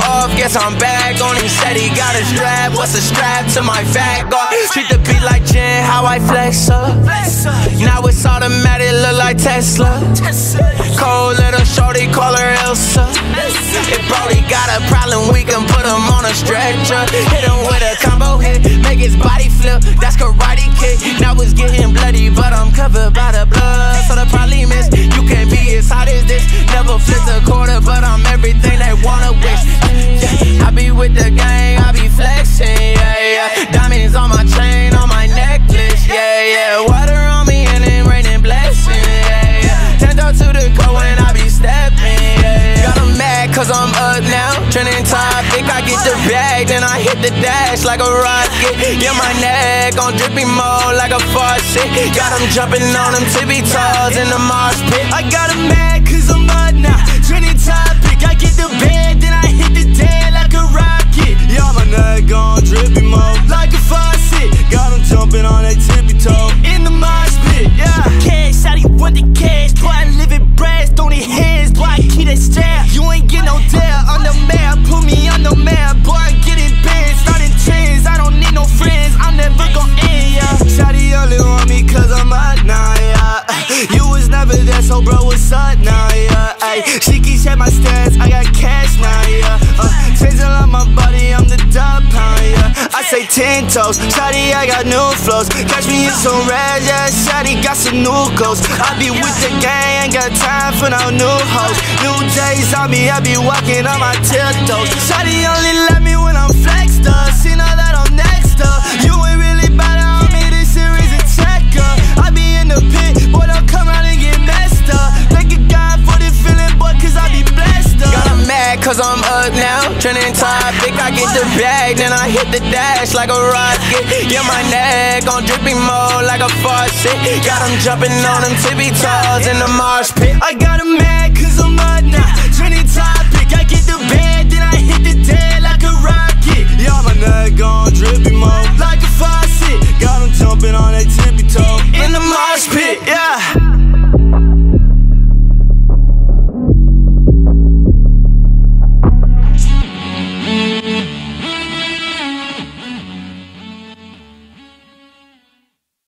off, guess I'm back on. He said he got a strap, what's a strap to my fat guard? Treat the beat like gin, how I flex up. Now it's automatic, look like Tesla. Cold little shorty, call her Elsa. If Brody got a problem, we can put him on a stretcher. Hit him with a combo hit, make his body flip, that's karate kick. Now it's getting bloody, but I'm covered by the blood, so the probably miss. You can't be as hot as this. Never flipped a quarter, but I'm everything they wanna wish. Yeah, I be with the gang, I be flexing, yeah. Diamonds on my chain, on my necklace, yeah. Water on me and it raining blessings, yeah. Turned up to the cold when I be stepping, yeah. Got 'em mad cause I'm up now, trending topic. I get the bag, then I hit the dash like a rocket. Yeah, my neck on drippy mode like a faucet. Got 'em jumping on them tippy toes in the Moshpit. I got 'em mad cause I'm up now, trending topic. I get the bag, then I hit the dead like a rocket. Yeah, my neck on drippy mode like a faucet. Got 'em jumping on that tippy toe in the Moshpit, yeah. Cash, shawty want the cash, boy I live it brass, don't need hands, boy I keep that strap. You ain't get no dare on the map, put me on the map, boy I get it bad, starting trends, I don't need no friends, I'm never gon' end, yeah. Shawty only want me cause I'm hot now, yeah. You was never there, so bro, what's up now, yeah. Ay, she keep check my stats, I got cash now, yeah. Chasing on my body, I'm the dub pound, yeah. I say 10 toes, shawty, I got new flows. Catch me in some red, yeah, shawty got some new goals. I be with the gang, ain't got time for no new hoes. New days on me, I be walking on my tiptoes. Shawty only let me when I'm flexed up, she know that I'm next up. You ain't really better on me, this series a checker. I be in the pit, boy, don't come out and get messed up. Thank a God for this feeling, boy, cause I be blessed up. Got 'em mad cause I'm up now, trending topic. I get the bag, then I hit the dash like a rocket. Yeah, my neck on drippy mode like a faucet. Got 'em jumping on them tippy toes in the Moshpit. I got 'em mad cause I'm up